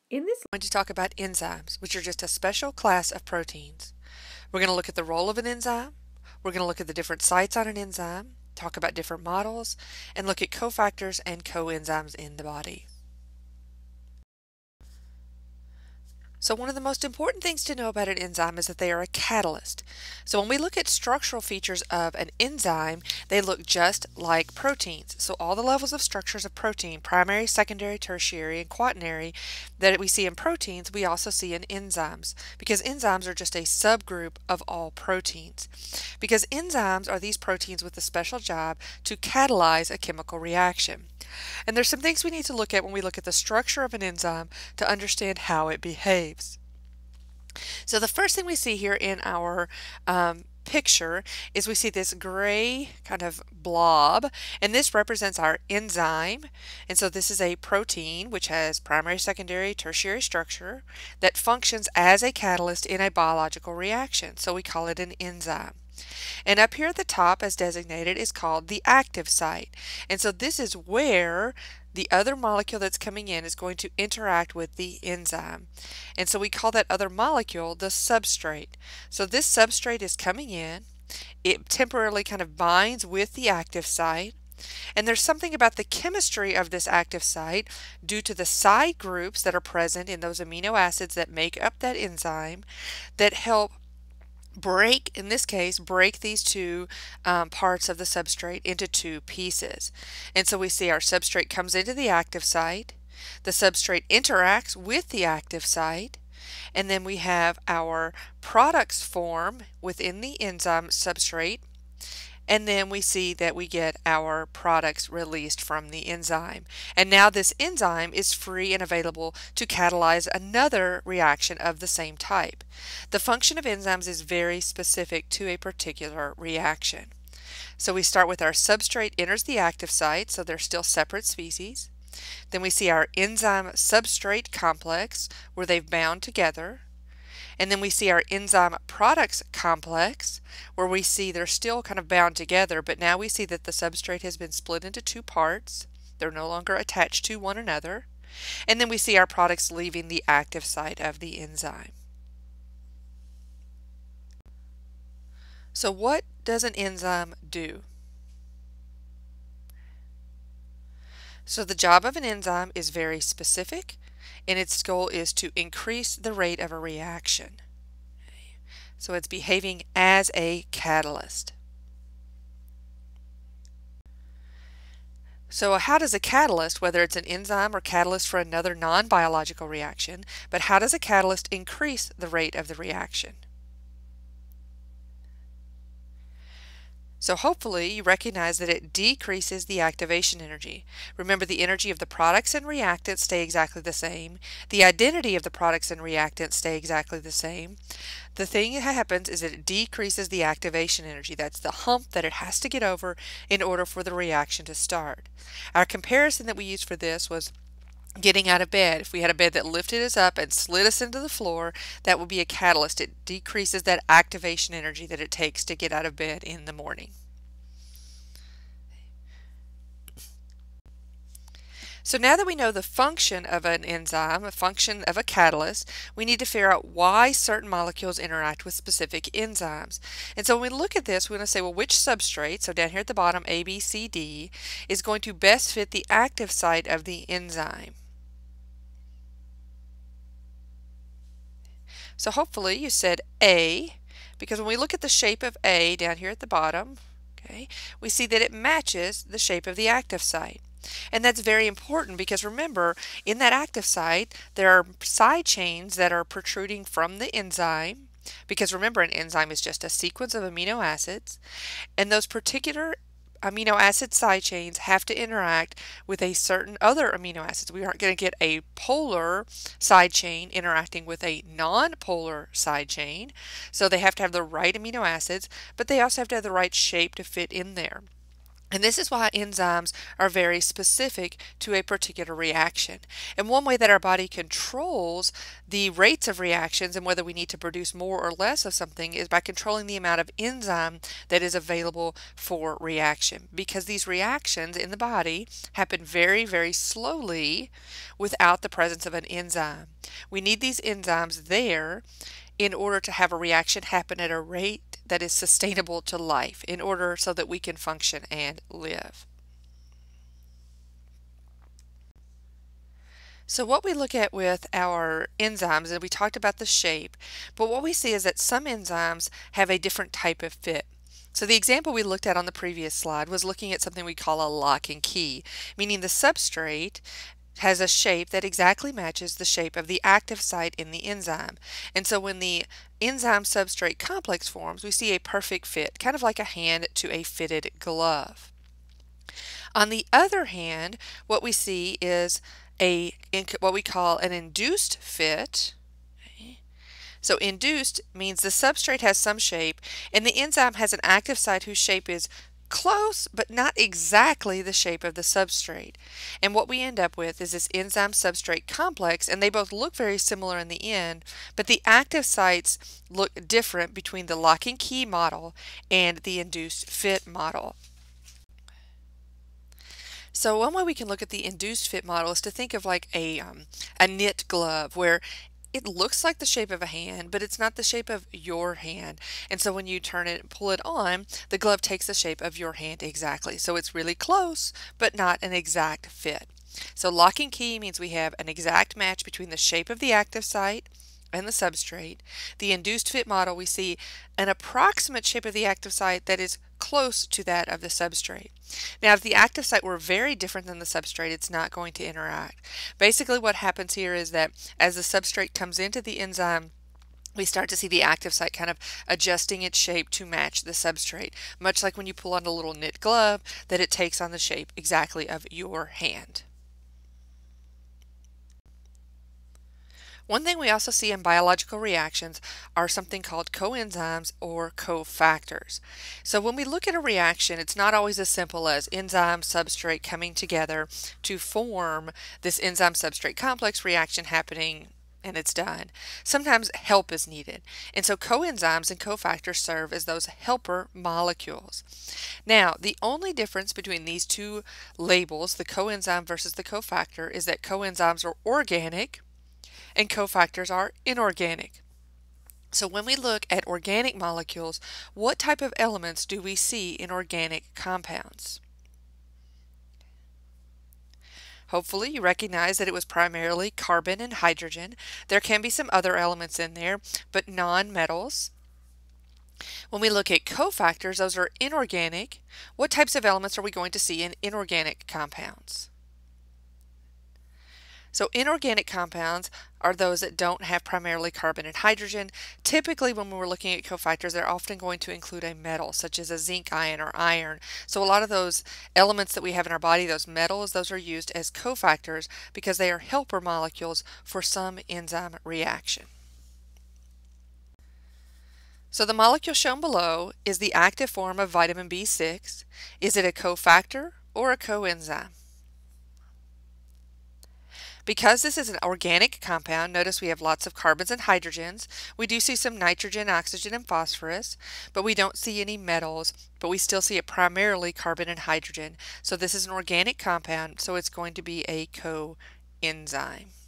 In this, I'm going to talk about enzymes, which are just a special class of proteins. We're going to look at the role of an enzyme. We're going to look at the different sites on an enzyme, talk about different models, and look at cofactors and coenzymes in the body. So one of the most important things to know about an enzyme is that they are a catalyst. So when we look at structural features of an enzyme, they look just like proteins. So all the levels of structures of protein, primary, secondary, tertiary, and quaternary, that we see in proteins, we also see in enzymes, because enzymes are just a subgroup of all proteins. Because enzymes are these proteins with a special job to catalyze a chemical reaction. And there's some things we need to look at when we look at the structure of an enzyme to understand how it behaves. So the first thing we see here in our picture is we see this gray kind of blob, and this represents our enzyme. And so this is a protein which has primary, secondary, tertiary structure that functions as a catalyst in a biological reaction. So we call it an enzyme. And up here at the top, as designated, is called the active site. And so this is where the other molecule that's coming in is going to interact with the enzyme. And so we call that other molecule the substrate. So this substrate is coming in. It temporarily kind of binds with the active site. And there's something about the chemistry of this active site due to the side groups that are present in those amino acids that make up that enzyme that help break, in this case, break these two parts of the substrate into two pieces. And so we see our substrate comes into the active site, the substrate interacts with the active site, and then we have our products form within the enzyme substrate, and then we see that we get our products released from the enzyme. And now this enzyme is free and available to catalyze another reaction of the same type. The function of enzymes is very specific to a particular reaction. So we start with our substrate enters the active site, so they're still separate species. Then we see our enzyme substrate complex where they've bound together. And then we see our enzyme products complex where we see they're still kind of bound together, but now we see that the substrate has been split into two parts. They're no longer attached to one another. And then we see our products leaving the active site of the enzyme. So what does an enzyme do? So the job of an enzyme is very specific, and its goal is to increase the rate of a reaction. So it's behaving as a catalyst. So how does a catalyst, whether it's an enzyme or catalyst for another non-biological reaction, but how does a catalyst increase the rate of the reaction? So hopefully you recognize that it decreases the activation energy. Remember, the energy of the products and reactants stay exactly the same. The identity of the products and reactants stay exactly the same. The thing that happens is that it decreases the activation energy. That's the hump that it has to get over in order for the reaction to start. Our comparison that we used for this was getting out of bed. If we had a bed that lifted us up and slid us into the floor, that would be a catalyst. It decreases that activation energy that it takes to get out of bed in the morning. So now that we know the function of an enzyme, a function of a catalyst, we need to figure out why certain molecules interact with specific enzymes. And so when we look at this, we're going to say, well, which substrate, so down here at the bottom, A, B, C, D, is going to best fit the active site of the enzyme. So hopefully you said A, because when we look at the shape of A down here at the bottom, okay, we see that it matches the shape of the active site. And that's very important because remember, in that active site, there are side chains that are protruding from the enzyme, because remember, an enzyme is just a sequence of amino acids, and those particular amino acid side chains have to interact with a certain other amino acids. We aren't going to get a polar side chain interacting with a non-polar side chain, so they have to have the right amino acids, but they also have to have the right shape to fit in there. And this is why enzymes are very specific to a particular reaction. And one way that our body controls the rates of reactions and whether we need to produce more or less of something is by controlling the amount of enzyme that is available for reaction. Because these reactions in the body happen very, very slowly without the presence of an enzyme. We need these enzymes there in order to have a reaction happen at a rate that is sustainable to life, in order so that we can function and live. So what we look at with our enzymes, and we talked about the shape, but what we see is that some enzymes have a different type of fit. So the example we looked at on the previous slide was looking at something we call a lock and key, meaning the substrate has a shape that exactly matches the shape of the active site in the enzyme. And so when the enzyme substrate complex forms, we see a perfect fit, kind of like a hand to a fitted glove. On the other hand, what we see is what we call an induced fit. So induced means the substrate has some shape and the enzyme has an active site whose shape is close but not exactly the shape of the substrate. And what we end up with is this enzyme substrate complex, and they both look very similar in the end, but the active sites look different between the lock and key model and the induced fit model. So one way we can look at the induced fit model is to think of like a knit glove, where it looks like the shape of a hand, but it's not the shape of your hand. And so when you turn it and pull it on, the glove takes the shape of your hand exactly. So it's really close, but not an exact fit. So lock and key means we have an exact match between the shape of the active site and the substrate. The induced fit model, we see an approximate shape of the active site that is close to that of the substrate. Now, if the active site were very different than the substrate, it's not going to interact. Basically, what happens here is that as the substrate comes into the enzyme, we start to see the active site kind of adjusting its shape to match the substrate, much like when you pull on a little knit glove, that it takes on the shape exactly of your hand. One thing we also see in biological reactions are something called coenzymes or cofactors. So when we look at a reaction, it's not always as simple as enzyme substrate coming together to form this enzyme substrate complex reaction happening and it's done. Sometimes help is needed. And so coenzymes and cofactors serve as those helper molecules. Now, the only difference between these two labels, the coenzyme versus the cofactor, is that coenzymes are organic and cofactors are inorganic. So when we look at organic molecules, what type of elements do we see in organic compounds? Hopefully you recognize that it was primarily carbon and hydrogen. There can be some other elements in there, but non-metals. When we look at cofactors, those are inorganic. What types of elements are we going to see in inorganic compounds? So inorganic compounds are those that don't have primarily carbon and hydrogen. Typically when we're looking at cofactors, they're often going to include a metal, such as a zinc ion or iron. So a lot of those elements that we have in our body, those metals, those are used as cofactors because they are helper molecules for some enzyme reaction. So the molecule shown below is the active form of vitamin B6. Is it a cofactor or a coenzyme? Because this is an organic compound, notice we have lots of carbons and hydrogens. We do see some nitrogen, oxygen, and phosphorus, but we don't see any metals, but we still see it primarily carbon and hydrogen. So this is an organic compound, so it's going to be a coenzyme.